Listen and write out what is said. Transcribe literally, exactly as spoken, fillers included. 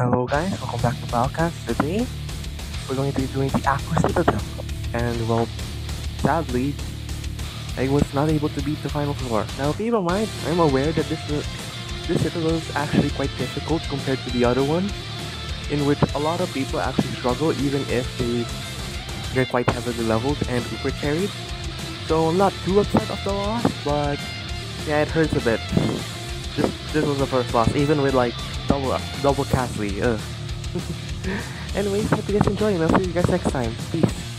Hello guys, welcome back to Podcast. Today, we're going to be doing the Aqua Citadel. And well, sadly, I was not able to beat the final floor. Now keep in mind, I'm aware that this, uh, this Citadel is actually quite difficult compared to the other one, in which a lot of people actually struggle even if they, they're quite heavily leveled and super carried. So I'm not too upset of the loss, but yeah, it hurts a bit. This, this was the first loss, even with like double double Castley. Ugh. Anyways, hope you guys enjoy and I'll see you guys next time. Peace.